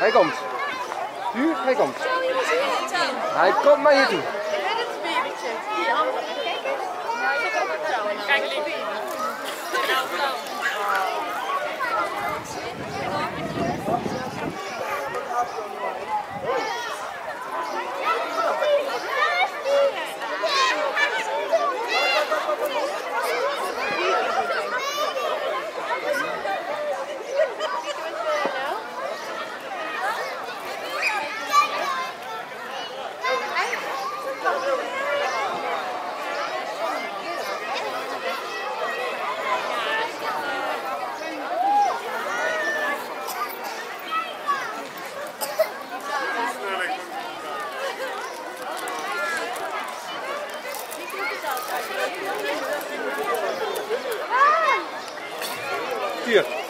Hij komt. Nu, hij komt. Hij komt naar je toe. Die andere. Kijk eens. Ja, je kan het zo. Kijk eens. Hier.